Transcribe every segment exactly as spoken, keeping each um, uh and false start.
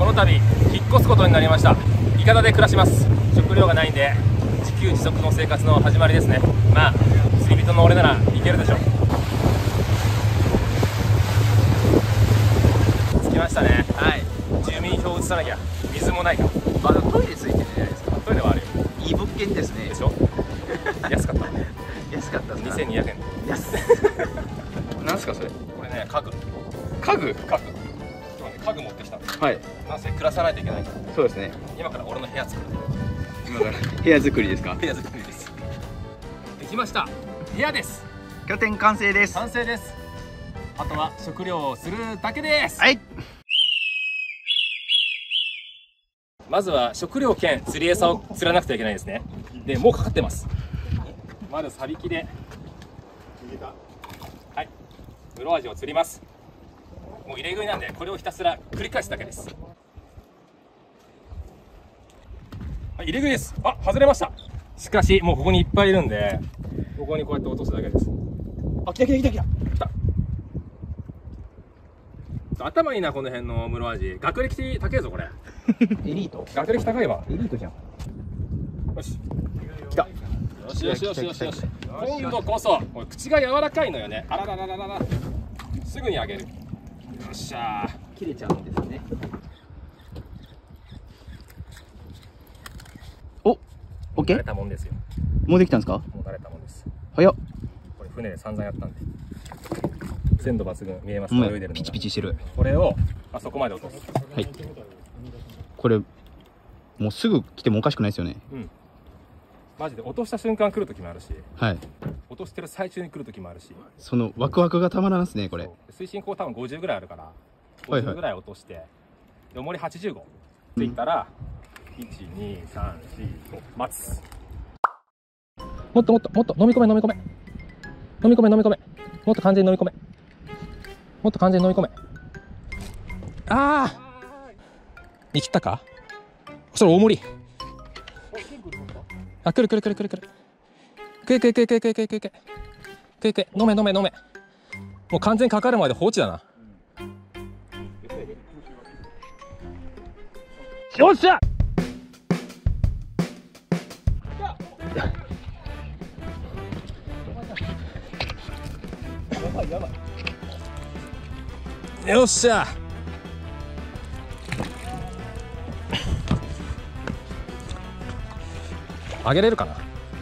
この度引っ越すことになりました。いかだで暮らします。食料がないんで自給自足の生活の始まりですね。まあ釣り人の俺ならいけるでしょ。着きましたね。はい。住民票移さなきゃ。水もないから。 あ、でもトイレついてるじゃないですか。 トイレはあるよ。 いい物件ですね。 でしょ。安かった。 安かったですか。 にせんにひゃくえん。 安なんすかそれ。 これね、家具。 家具。 家具。今日はね、家具持ってきた。 はい。 なんせ暮らさないといけないから。 そうですね。 今から俺の部屋作る。 今から部屋作りですか。 部屋作りです。できました。部屋です。 拠点完成です。 完成です。あとは食料をするだけです。 はい。 まずは食料兼釣り餌を釣らなくてはいけないですね。で、もうかかってます。まずサビキで、はい、室アジを釣ります。もう入れ食いなんで、これをひたすら繰り返すだけです。はい、入れ食いです。あ、外れました。しかし、もうここにいっぱいいるんで、ここにこうやって落とすだけです。あ、来た来た来た来た来た。頭いいな、この辺の室アジ。学歴高いぞ、これ。 エリート。 学歴高いわ。 エリートじゃん。 よし。来た。よしよしよしよしよし。今度こそ、これ口が柔らかいのよね。あらららららら。すぐにあげる。よっしゃー。 切れちゃうんですね。お、オッケー。 慣れたもんですよ。 もうできたんですか。 もう慣れたもんです。 早っ。 これ船で散々やったんで。鮮度抜群、見えますか、泳いでるのが。 ピチピチしてる。 これを、あそこまで落とす。 はい。これ、もうすぐ来てもおかしくないですよね。 うん。マジで落とした瞬間来る時もあるし、 はい。 落としてる最中に来る時もあるし。 そのワクワクがたまらんすね、これ。 水深こう多分ごじゅうぐらいあるから、 はいはいごじゅうぐらい落として、で重りはちじゅうごついたら、いち、に、さん、よん、ご、待つ。もっともっともっと飲み込め飲み込め飲み込め飲み込めもっと完全に飲み込めもっと完全に飲み込め。ああに切ったか。それ大盛り。あ、くるくるくるくるくるくいくいくいくいくいくいくいくいくいくい飲め飲め飲め。もう完全にかかるまで放置だな。よっしゃ。よっしゃ。あげれるかな。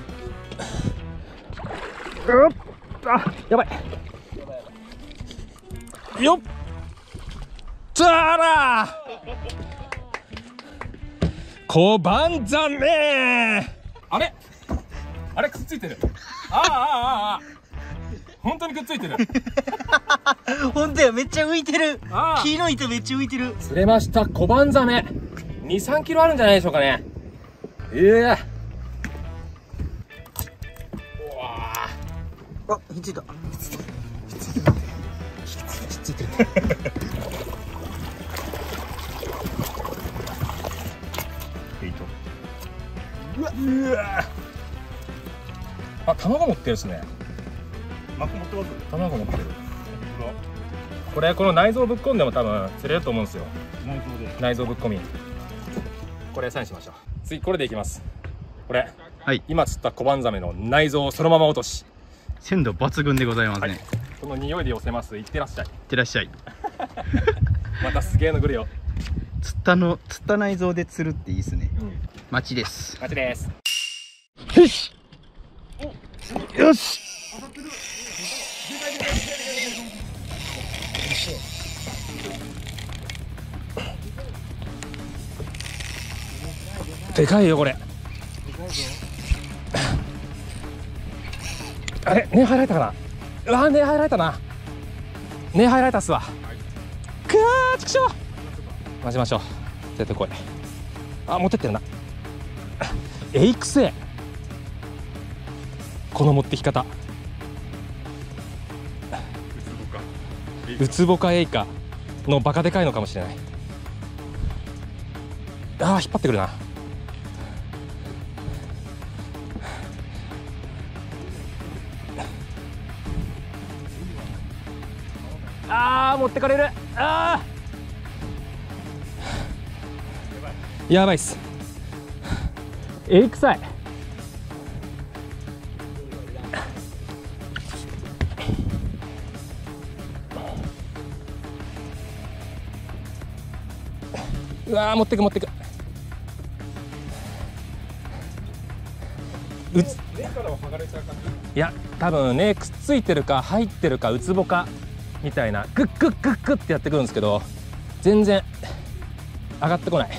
うっ、あ、やばい。よっ、つあら。小判ザメ。あれ、あれくっついてる。ああああああ。本当にくっついてる。 本当や、めっちゃ浮いてる。 ああ、 黄色い糸めっちゃ浮いてる。 釣れました、小判ザメ。に、さんキロあるんじゃないでしょうかね。ええー。 あ、ひっついた。 ひっついてる。ひっついてる。うわ、うわ。あ、卵持ってるですね。 膜持ってます。 卵持ってる。これこの内臓ぶっ込んでも多分釣れると思うんですよ。 内臓で。 内臓ぶっ込み。これ餌にしましょう。次これでいきます。これ。 はい。 今釣った小判ザメの内臓をそのまま落とし。 鮮度抜群でございますね。はい、 この匂いで寄せます。いってらっしゃい。いってらっしゃい。 またすげえの来るよ。 釣ったの釣った内臓で釣るっていいですね。うん、待ちです。 待ちです。 よし。よし。 でかいよこれ。あれ、根入られたかな。うわ、根入られたな。根入られたっすわ。くわー、ちくしょう。待ちましょう。出てこい。あ、持ってってるな。エイクスエー。この持ってき方。ウツボかエイカのバカでかいのかもしれない。あー、引っ張ってくるな。あー、持ってかれる。あー、 やばいっす。えりくさい。うわー、持ってく持ってく。うついや、多分ね、くっついてるか入ってるかウツボかみたいな、グッグッグッグッってやってくるんですけど、全然上がってこない。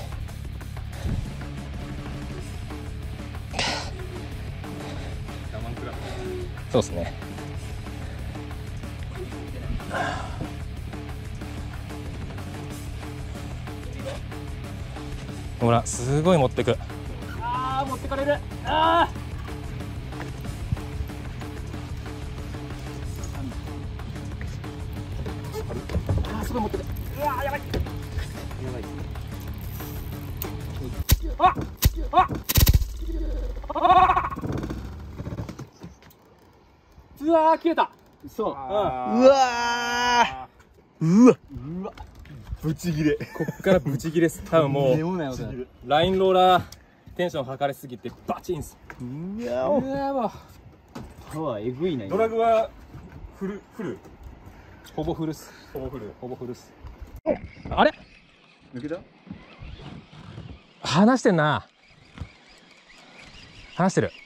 そうですね。ほら、すごい持ってく。ああ、持ってかれる。ああ。ああ、すごい持ってく。うわー、やばい。やばい。あ、あ、あ。うわー、切れた。 そう。ううわー、うわ、 うわ。ブチギレ。 こっからブチギレです。多分もうラインローラーテンション測りすぎてバチンす。 うわうわもうパワーえぐいな。 ドラグはフルフル。 ほぼフルっす。 ほぼフル。 ほぼフルっす。あれ？ 抜けた？ 離してんな。離してる。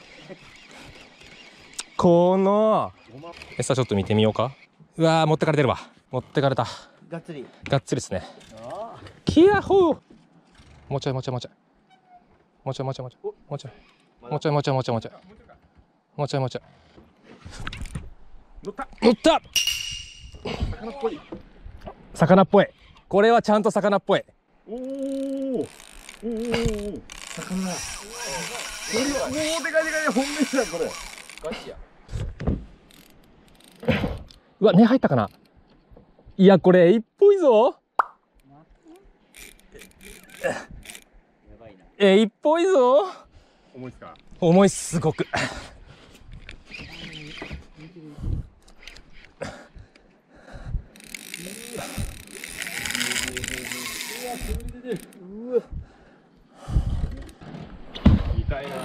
この餌ちょっと見てみようか。うわー、持ってかれてるわ。持ってかれた。 がっつり。 がっつりですね。キヤホー。もうちょいもうちょいもうちょい。もうちょいもうちょいもうちょい。もうちょい。もうちょいもうちょいもうちょいもうちょい。もうちょいもうちょい。 乗った。 乗った。 魚っぽい。 魚っぽい。これはちゃんと魚っぽい。 おお。おお。魚。これはもうでかいでかい本命だこれ。ガチや。 うわ、根入ったかな。いや、これ一っぽいぞ。え、一っぽいぞ。 重いっすか。 重いっす、すごく。 痛いな。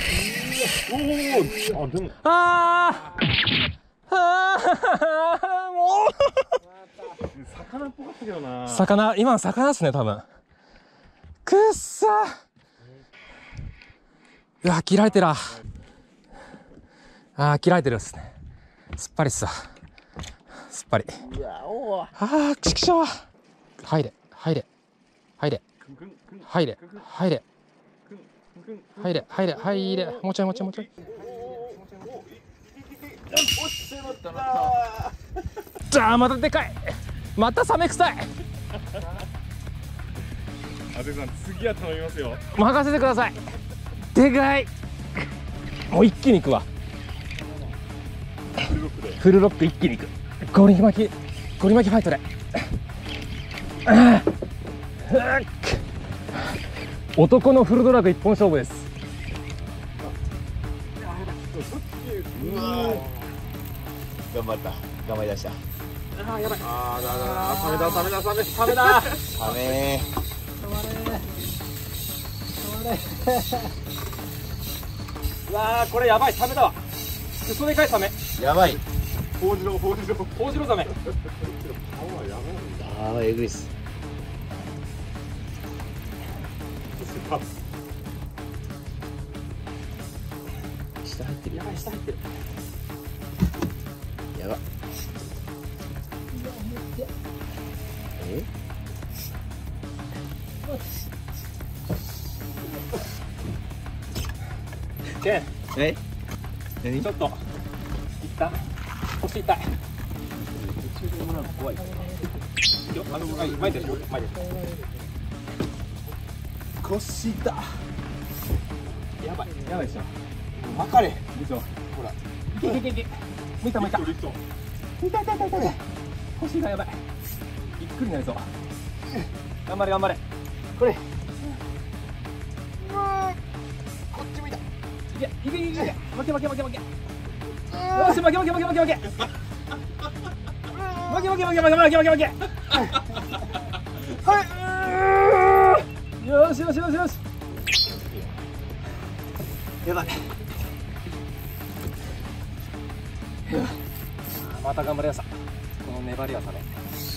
おお。あ、でも。 ああ。ああ。もう。 魚っぽかったけどな。 魚、今の魚っすね、多分。くっさ。うわ、切られてるわ。ああ、切られてるっすね。すっぱりっすわ。すっぱり。ああ、ちくしょう。入れ、入れ、入れ、入れ、入れ、入れ、入れ、入れ、もうちょいもうちょいもうちょい。じゃあ、またでかい。またサメ臭い。 阿部さん、次は頼みますよ。 任せてください。でかい。もう一気にいくわ。 フルロックで。 フルロック一気にいく。ゴリ巻き、ゴリ巻きファイトで。男のフルドラグ一本勝負です。 うわ頑張った。頑張りだした。 ああ、やばい。 ああ、だだだ。サメだ、サメだ、サメ、サメだ。 サメうわー、これやばい、サメだわ。クソでかいサメ。 やばい。 ホウジロウ、ホウジロウ。 ホウジロザメ。 ああ、えぐいっす。下入ってる。 やばい、下入ってる。 やば。え？ ケン、 え？何？ ちょっと一旦腰痛い。 怖い。 よ、あの前前ですよ、前です。 腰痛。 やばい、やばいでしょ。 分かれ。 でしょ。ほら。いけいけいけいけ。向いた向いた。痛い痛い痛い痛い。腰がやばい。びっくりになりそう。頑張れ頑張れ。これ。 こっち向いた。 いけいけいけいけ。負け負け負け負け。よし負け負け負け負け負け。負け負け負け負け負け負け負け負け。はい。 よしよしよし。 やばい。 また頑張りやさ。この粘りはさね。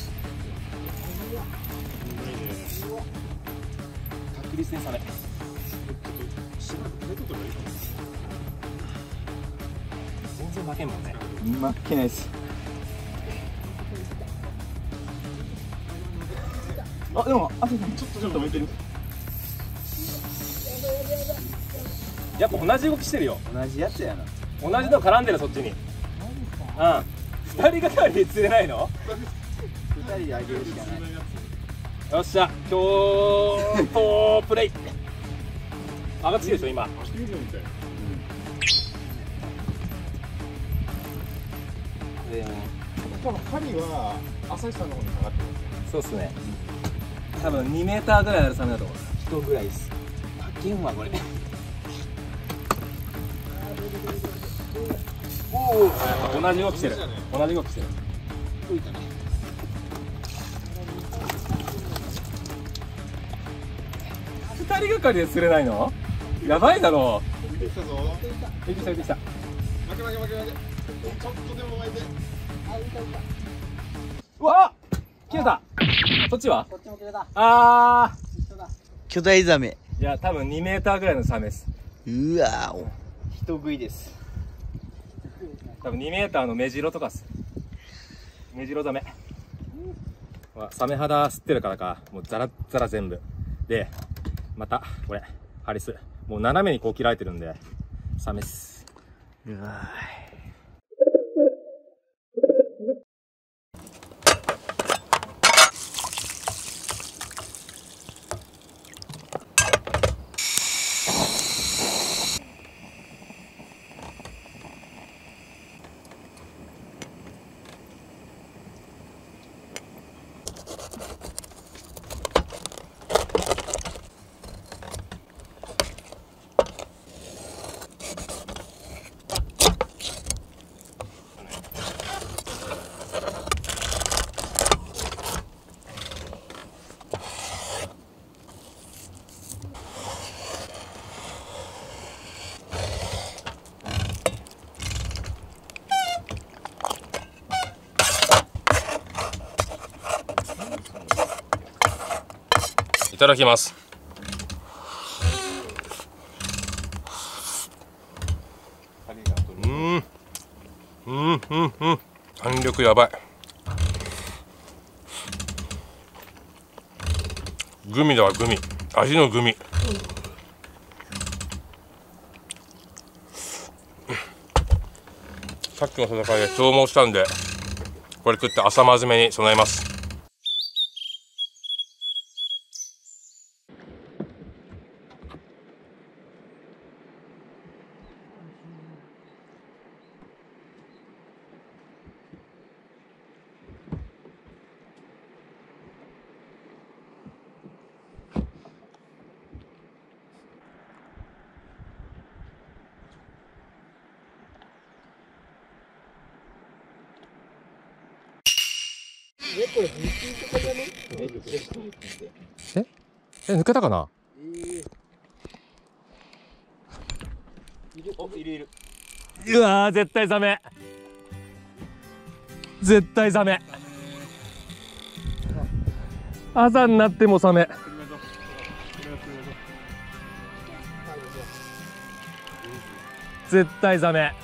確実にさね。全然負けんもんね。 負けないです。あ、でも朝さんちょっとちょっと向いてる。 やっぱ同じ動きしてるよ。 同じやつやな。 同じの絡んでる、そっちに。うん。二人がかりで釣れないの？ 二人であげるしかない。 よっしゃ、今日とプレイ。上がってきてるでしょ今。 で多分針は朝日さんの方にかかってます。 そうっすね。多分にメーターぐらいあるサメだと思う。 人ぐらいです。負けんわこれ。 おお、同じ動きしてる。同じ動きしてる。 浮いたね。 二人がかりで釣れないの？やばいだろ浮いてきたぞ。 う。できたできた。 負け負け負け負け。ちょっとでも巻いて。 うわっ、切れた。そっちは？ こっちも切れた。 あ巨大ザメ。 ー、いや多分にメーターぐらいのサメです。 うわー、人食いです。 多分にメーターのメジロとかっす。メジロザメ。まあ、サメ肌吸ってるからか、もうザラッザラ全部。で、また、これ、ハリス。もう斜めにこう切られてるんで、サメっす。 うわいただきます。うん、うん、うん、うん。弾力やばい。グミだわ、グミ。味のグミ。さっきの戦いで消耗したんで、これ食って朝まずめに備えます。ええ、抜けたかな。 お、いるいる。 うわー、絶対ザメ。絶対ザメ。朝になってもサメ。絶対ザメ。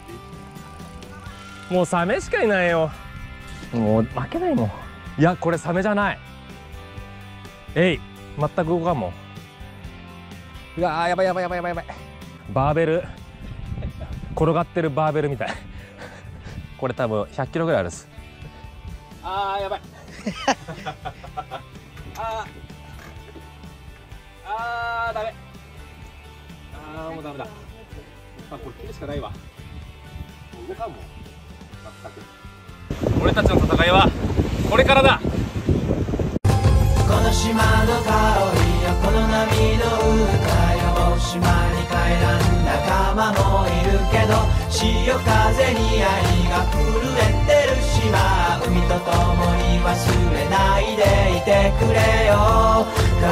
もうサメしかいないよ。もう負けないもん。いや、これサメじゃない。えい、全く動かんもん。うわー、やばいやばいやばいやばいやばい。バーベル、転がってるバーベルみたい。これ多分ひゃっキロぐらいあるっす。あー、やばい。あーあー、ダメ。あー、もうダメだ。あ、これ切るしかないわ。もう動かんもん、全く。俺たちの戦いはこれからだ。 この島の香りよ、この波の歌よ、島に帰らん仲間もいるけど、潮風に愛が震えてる島、海と共に忘れないでいてくれよ。